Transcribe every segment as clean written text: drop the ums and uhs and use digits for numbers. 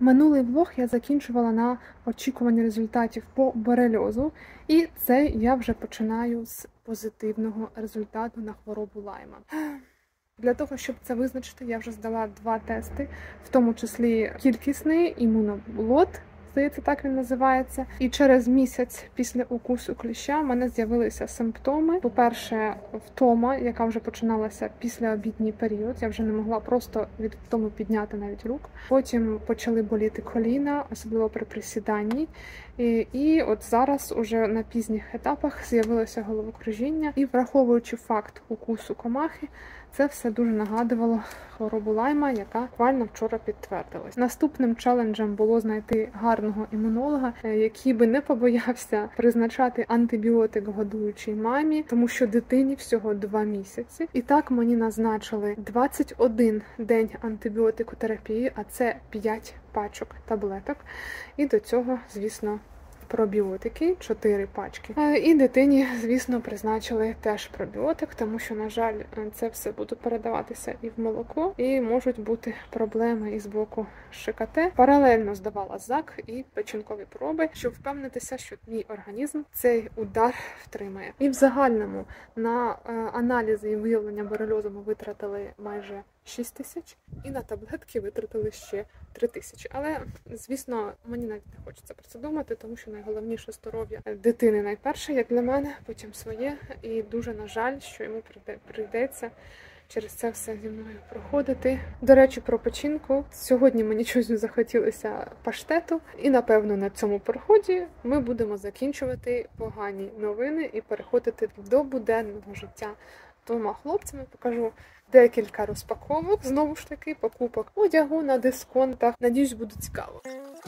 Минулий влог я закінчувала на очікуванні результатів по борельозу, і це я вже починаю з позитивного результату на хворобу Лайма. Для того, щоб це визначити, я вже здала 2 тести, в тому числі кількісний імуноблот, здається, так він називається. І через місяць після укусу кліща в мене з'явилися симптоми. По-перше, втома, яка вже починалася після обідній період. Я вже не могла просто від втоми підняти навіть рук. Потім почали боліти коліна, особливо при присіданні. І от зараз уже на пізніх етапах з'явилося головокружіння. І враховуючи факт укусу комахи, це все дуже нагадувало хворобу Лайма, яка буквально вчора підтвердилась. Наступним челенджем було знайти гарного імунолога, який би не побоявся призначати антибіотик годуючій мамі, тому що дитині всього 2 місяці. І так мені назначили 21 день антибіотикотерапії, а це 5 пачок таблеток. І до цього, звісно, пробіотики, 4 пачки. І дитині, звісно, призначили теж пробіотик, тому що, на жаль, це все буде передаватися і в молоко, і можуть бути проблеми із боку ШКТ. Паралельно здавала ЗАК і печінкові проби, щоб впевнитися, що мій організм цей удар втримає. І в загальному на аналізи і виявлення борельозу ми витратили майже 6 тисяч, і на таблетки витратили ще 3 тисячі. Але, звісно, мені навіть не хочеться про це думати, тому що найголовніше здоров'я дитини найперше, як для мене, потім своє. І дуже, на жаль, що йому прийдеться через це все зі мною проходити. До речі, про печінку. Сьогодні мені щось захотілося паштету. І, напевно, на цьому проході ми будемо закінчувати погані новини і переходити до буденного життя. Двома хлопцями покажу декілька розпаковок, знову ж таки, покупок одягу на дисконтах. Надіюсь, буде цікаво.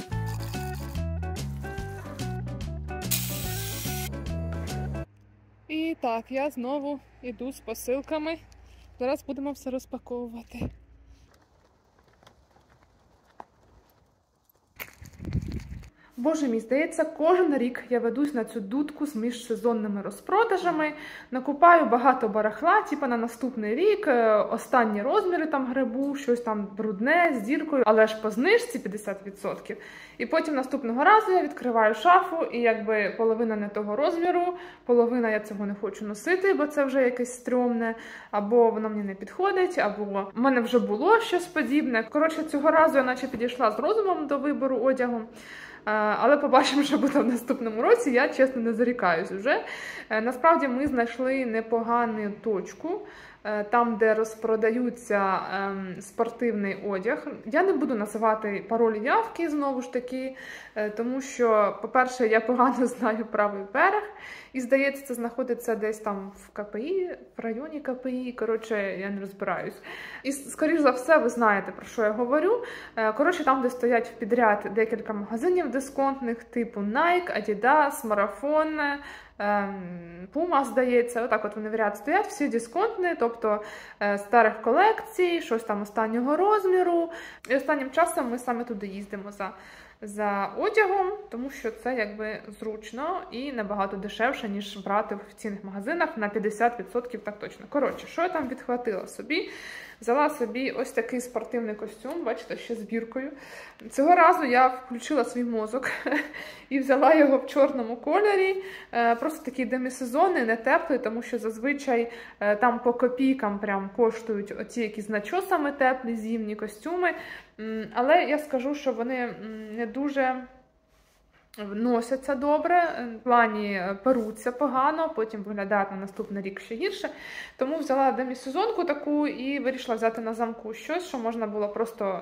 І так, я знову йду з посилками. Зараз будемо все розпаковувати. Боже мій, здається, кожен рік я ведусь на цю дудку з міжсезонними розпродажами, накупаю багато барахла, типу на наступний рік, останні розміри там грибу, щось там брудне, з діркою, але ж по знижці 50%. І потім наступного разу я відкриваю шафу, і якби половина не того розміру, половина я цього не хочу носити, бо це вже якесь стрьомне, або воно мені не підходить, або в мене вже було щось подібне. Коротше, цього разу я наче підійшла з розумом до вибору одягу. Але побачимо, що буде в наступному році, я, чесно, не зарікаюсь вже. Насправді, ми знайшли непогану точку, там, де розпродаються спортивний одяг. Я не буду називати пароль явки, знову ж таки, тому що, по-перше, я погано знаю правий берег, і, здається, це знаходиться десь там в КПІ, в районі КПІ, коротше, я не розбираюсь. І, скоріш за все, ви знаєте, про що я говорю. Коротше, там, де стоять в підряд декілька магазинів дисконтних, типу Nike, Adidas, Marathon, Puma, здається, отак от вони в ряд стоять, всі дисконтні, тобто старих колекцій, щось там останнього розміру. І останнім часом ми саме туди їздимо за одягом, тому що це якби зручно і набагато дешевше, ніж брати в офіційних магазинах на 50%, так точно. Коротше, що я там відхватила собі? Взяла собі ось такий спортивний костюм, бачите, ще з біркою. Цього разу я включила свій мозок і взяла його в чорному кольорі. Просто такий демісезонний, не теплий, тому що зазвичай там по копійкам прям коштують оці якісь з начосами теплі зимні костюми. Але я скажу, що вони не дуже носяться добре, в плані перуться погано, потім виглядають на наступний рік ще гірше. Тому взяла демісезонку таку і вирішила взяти на замку щось, що можна було просто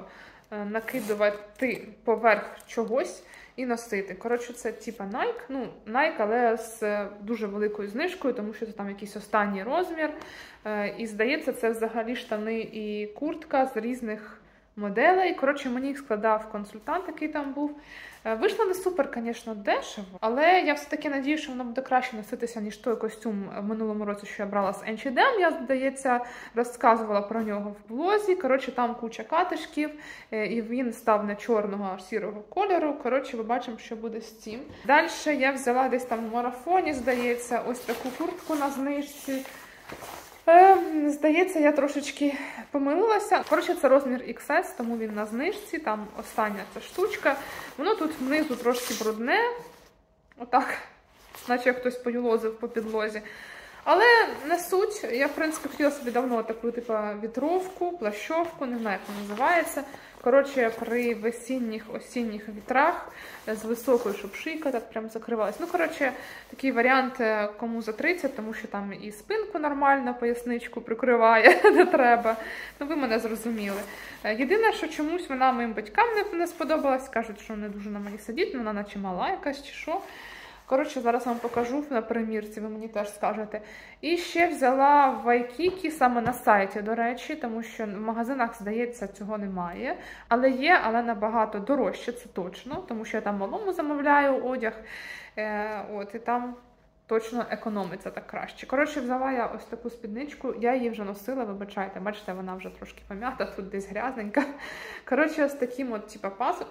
накидувати поверх чогось і носити. Коротше, це типа Nike, Nike, але з дуже великою знижкою, тому що це там якийсь останній розмір. І здається, це взагалі штани і куртка з різних моделей. Коротше, мені їх складав консультант, який там був. Вийшло не супер, звісно, дешево, але я все-таки надію, що воно буде краще носитися, ніж той костюм в минулому році, що я брала з H&M. Я, здається, розказувала про нього в блозі. Коротше, там куча катишків, і він став не чорного, а сірого кольору. Коротше, ми бачимо, що буде з цим. Далі я взяла десь там в марафоні, здається, ось таку куртку на знижці. Здається, я трошечки помилилася. Коротше, це розмір XS, тому він на знижці, там остання ця штучка. Воно тут внизу трошки брудне, отак, наче хтось поюлозив по підлозі. Але не суть. Я, в принципі, хотіла собі давно таку, типу, вітровку, плащовку, не знаю, як вона називається. Коротше, при весінніх-осінніх вітрах з високою, щоб шийка так прям закривалась. Ну, коротше, такий варіант кому за 30, тому що там і спинку нормально, поясничку прикриває, не треба. Ну, ви мене зрозуміли. Єдине, що чомусь вона моїм батькам не сподобалась. Кажуть, що не дуже на мені сидить, вона наче мала якась чи що. Коротше, зараз вам покажу на примірці, ви мені теж скажете. І ще взяла в Waikiki, саме на сайті, до речі, тому що в магазинах, здається, цього немає. Але є, але набагато дорожче, це точно, тому що я там малому замовляю одяг, і там точно економиться так краще. Коротше, взяла я ось таку спідничку, я її вже носила, вибачайте, бачите, вона вже трошки пом'ята, тут десь грязненька. Коротше, ось таким от, типа, пасом.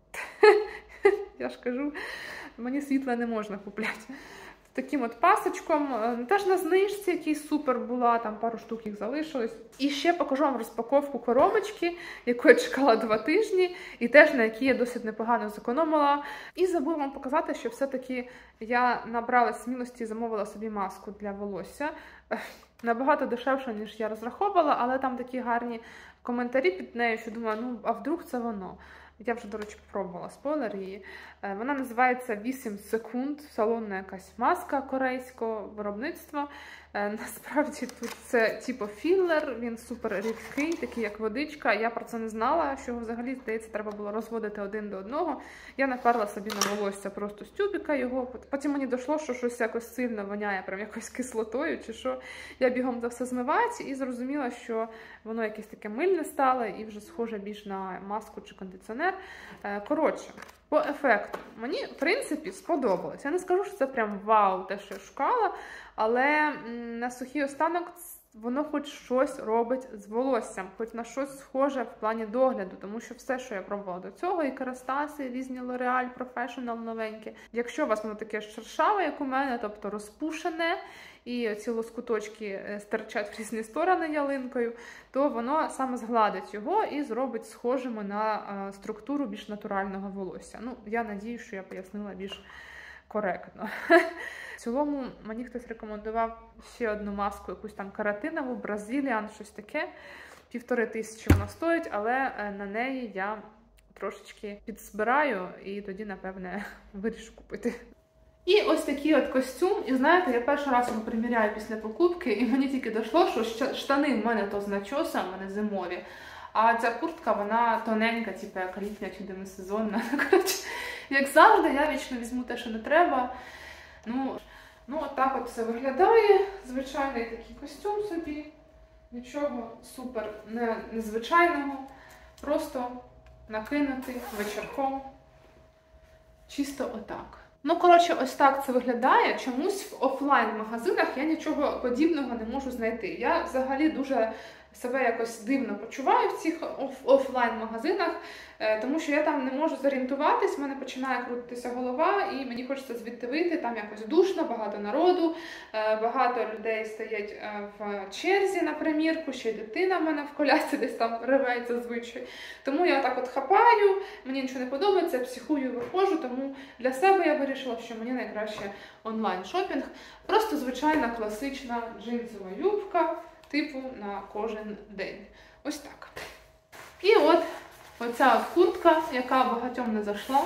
Я ж кажу, мені світла не можна купляти. Таким от пасочком, теж на знижці, який супер була, там пару штук їх залишилось. І ще покажу вам розпаковку коробочки, яку я чекала 2 тижні, і теж на якій я досить непогано зекономила. І забула вам показати, що все-таки я набрала смілості і замовила собі маску для волосся. Набагато дешевше, ніж я розраховувала, але там такі гарні коментарі під нею, що думаю, ну, а вдруг це воно? Я вже, до речі, пробувала спойлер її. Вона називається 8 секунд, салонна якась маска корейського виробництва. Насправді тут це типу філлер, він супер рідкий, такий як водичка. Я про це не знала, що його взагалі, здається, треба було розводити один до одного. Я наперла собі на волосся просто з тюбика його. Потім мені дійшло, що щось якось сильно воняє, прям якось кислотою чи що. Я бігом це все змивати і зрозуміла, що воно якесь таке мильне стало і вже схоже більш на маску чи кондиціонер. Коротше, по ефекту. Мені, в принципі, сподобалось. Я не скажу, що це прям вау, те, що я шукала, але на сухий останок воно хоч щось робить з волоссям, хоч на щось схоже в плані догляду, тому що все, що я пробувала до цього, і Керастаси, і різні L'Oreal Professional новенькі. Якщо у вас воно таке шершаве, як у мене, тобто розпушене, і ці лоскуточки стирчать в різні сторони ялинкою, то воно саме згладить його і зробить схожими на структуру більш натурального волосся. Ну, я надію, що я пояснила більш коректно. В цілому, мені хтось рекомендував ще одну маску, якусь там каротинову, Brazilian, щось таке. 1500 вона стоїть, але на неї я трошечки підзбираю і тоді, напевне, вирішу купити. І ось такий от костюм. І знаєте, я перший раз його приміряю після покупки, і мені тільки дійшло, що штани в мене то з начосом, в мене зимові, а ця куртка, вона тоненька, типу як літня чи демисезонна. Коротше, як завжди, я вічно візьму те, що не треба. Ну, от так от все виглядає. Звичайний такий костюм собі. Нічого супер незвичайного. Просто накинути вечірком. Чисто отак. Ну, коротше, ось так це виглядає. Чомусь в офлайн-магазинах я нічого подібного не можу знайти. Я взагалі дуже себе якось дивно почуваю в цих офлайн-магазинах, тому що я там не можу зорієнтуватись, в мене починає крутитися голова, і мені хочеться звідти вийти, там якось душно, багато народу, багато людей стоять в черзі на примірку, ще й дитина в мене в колясці десь там реве зазвичай. Тому я так от хапаю, мені нічого не подобається, психую, виходжу, тому для себе я вирішила, що мені найкраще онлайн-шопінг. Просто звичайна класична джинсова юбка, типу на кожен день. Ось так. І от оця от куртка, яка багатьом не зайшла.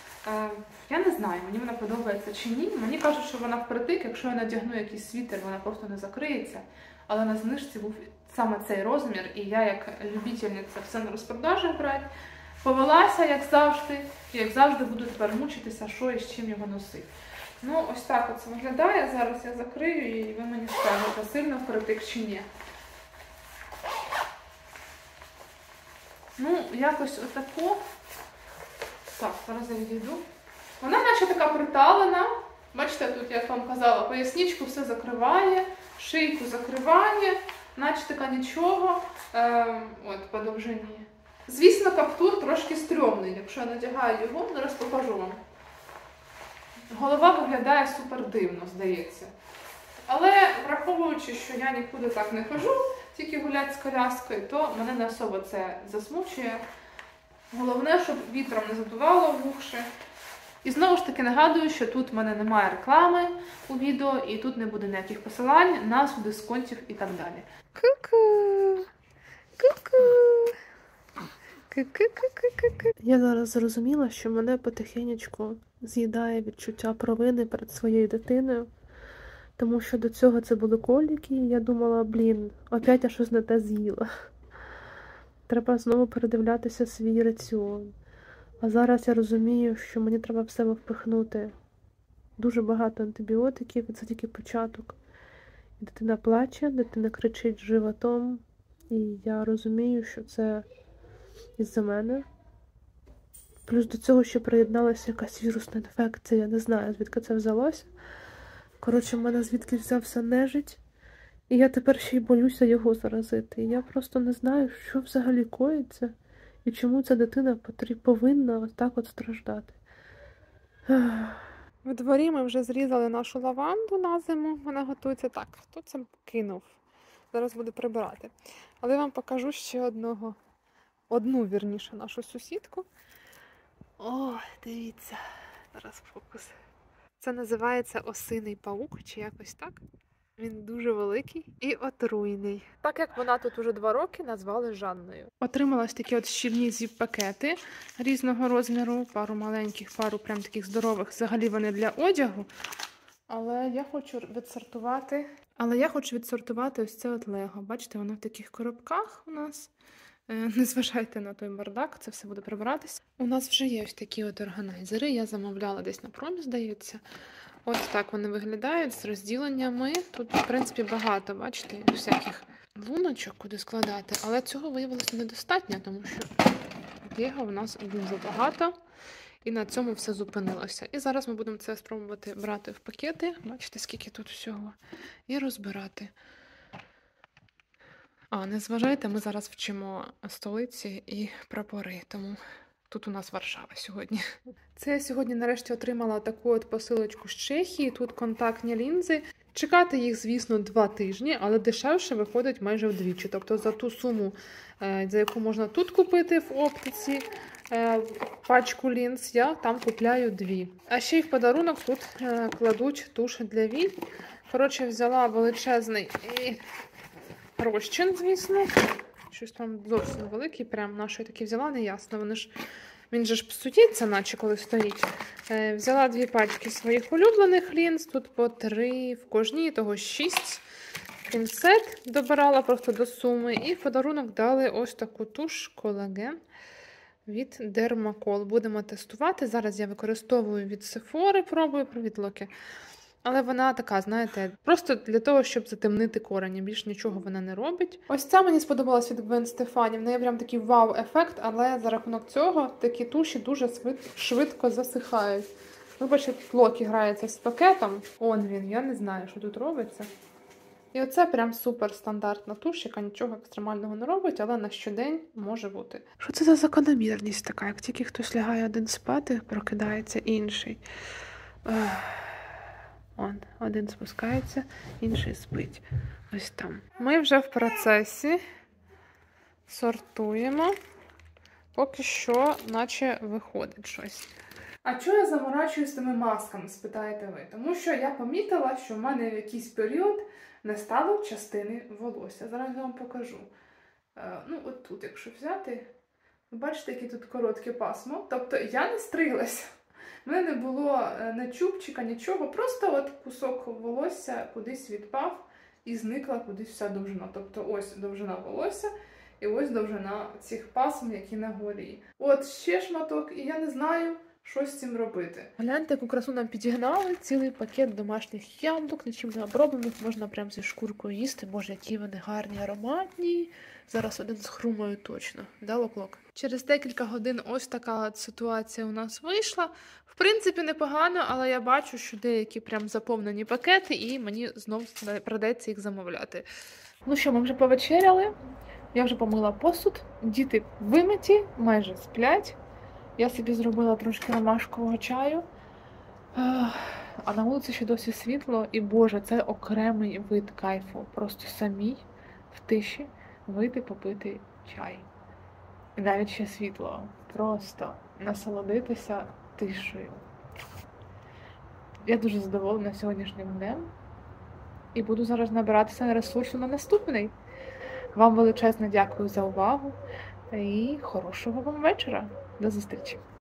Я не знаю, мені вона подобається чи ні. Мені кажуть, що вона впритик, якщо я надягну якийсь світер, вона просто не закриється. Але на знижці був саме цей розмір, і я, як любительниця, все на розпродажах брати, повелася, як завжди, і як завжди буду тепер мучитися, що і з чим його носити. Ну, ось так от це виглядає. Зараз я закрию і ви мені скажете, сильно впритик чи ні. Ну, якось отако. Так, зараз я відійду. Вона наче така приталена. Бачите, тут, як вам казала, поясничку все закриває, шийку закриває, наче така нічого. От, по довжині. Звісно, каптур трошки стрьомний, якщо я надягаю його, зараз покажу вам. Голова виглядає супер дивно, здається. Але враховуючи, що я нікуди так не хожу, тільки гулять з коляскою, то мене не особо це засмучує. Головне, щоб вітром не задувало в уші. І знову ж таки нагадую, що тут в мене немає реклами у відео, і тут не буде ніяких посилань, назв, дисконтів і так далі. Ку-ку! Ку-ку! Ку-ку-ку-ку-ку. Я зараз зрозуміла, що мене потихенечку з'їдає відчуття провини перед своєю дитиною. Тому що до цього це були коліки, і я думала, опять я щось не те з'їла. Треба знову передивлятися свій раціон. А зараз я розумію, що мені треба в себе впихнути дуже багато антибіотиків, і це тільки початок. І дитина плаче, дитина кричить животом, і я розумію, що це із-за мене. Плюс до цього ще приєдналася якась вірусна інфекція, я не знаю, звідки це взялося. Коротше, в мене звідки взявся нежить, і я тепер ще й боюся його заразити. І я просто не знаю, що взагалі коїться, і чому ця дитина повинна ось так от страждати. В дворі ми вже зрізали нашу лаванду на зиму, вона готується так. Хто це кинув? Зараз буду прибирати. Але я вам покажу ще одну нашу сусідку. О, дивіться, зараз фокус. Це називається осиний павук, чи якось так. Він дуже великий і отруйний. Так як вона тут уже 2 роки, назвали Жанною. Отрималось такі от щільні зіп-пакети різного розміру. Пару маленьких, пару прям таких здорових. Взагалі вони для одягу. Але я хочу відсортувати ось це от лего. Бачите, воно в таких коробках у нас. Не зважайте на той бардак, це все буде прибиратися. У нас вже є ось такі от органайзери, я замовляла десь на промі, здається. Ось так вони виглядають з розділеннями. Тут, в принципі, багато, бачите, всяких луночок, куди складати. Але цього виявилося недостатньо, тому що лего у нас дуже багато. І на цьому все зупинилося. І зараз ми будемо це спробувати брати в пакети. Бачите, скільки тут всього. І розбирати. Не зважайте, ми зараз вчимо столиці і прапори, тому тут у нас Варшава сьогодні. Це я сьогодні нарешті отримала таку от посилочку з Чехії, тут контактні лінзи. Чекати їх, звісно, 2 тижні, але дешевше виходить майже вдвічі. Тобто за ту суму, за яку можна тут купити в оптиці, пачку лінз, я там купляю 2. А ще й в подарунок тут кладуть туш для вій. Коротше, взяла величезний розчин, звісно. Щось там зовсім великий, прям нашої таки взяла, не ясно. Він же ж псується, наче коли стоїть. Взяла 2 пачки своїх улюблених лінз, тут по 3 в кожній, того 6. Пінцет добирала просто до суми. І в подарунок дали ось таку туш колаген від Dermacol. Будемо тестувати. Зараз я використовую від Sephora, пробую, від Loki. Але вона така, знаєте, просто для того, щоб затемнити корені. Більш нічого вона не робить. Ось ця мені сподобалась від Gwen Stefani. В неї прям такий вау-ефект, але за рахунок цього такі туші дуже швидко засихають. Ви бачите, Локі грається з пакетом. Он він, я не знаю, що тут робиться. І оце прям супер стандартна туш, яка нічого екстремального не робить, але на щодень може бути. Що це за закономірність така? Як тільки хтось лягає один спати, прокидається інший. Один спускається, інший спить. Ось там. Ми вже в процесі сортуємо. Поки що, наче виходить щось. А чого я заморачуюсь тими масками, спитаєте ви? Тому що я помітила, що в мене в якийсь період не стало частини волосся. Зараз я вам покажу. От тут, якщо взяти, ви бачите, яке тут коротке пасмо. Тобто я не стриглася. У мене не було не чубчика, нічого. Просто от кусок волосся кудись відпав і зникла кудись вся довжина. Тобто ось довжина волосся і ось довжина цих пасм, які на голі. От ще шматок, і я не знаю, що з цим робити. Гляньте, яку красу нам підігнали. Цілий пакет домашніх яблук, нічим не оброблених, можна прямо зі шкуркою їсти. Боже, які вони гарні, ароматні. Зараз один схрумаю точно. Да, Лок-Лок? Через декілька годин ось така от ситуація у нас вийшла. В принципі, непогано, але я бачу, що деякі прям заповнені пакети, і мені знову придеться їх замовляти. Ну що, ми вже повечеряли. Я вже помила посуд. Діти вимиті, майже сплять. Я собі зробила трошки ромашкового чаю. А на вулиці ще досі світло, і Боже, це окремий вид кайфу. Просто самій в тиші вийти попити чай. І навіть ще світло. Просто насолодитися тишею. Я дуже задоволена сьогоднішнім днем. І буду зараз набиратися ресурсу на наступний. Вам величезне дякую за увагу і хорошого вам вечора. До зустрічі!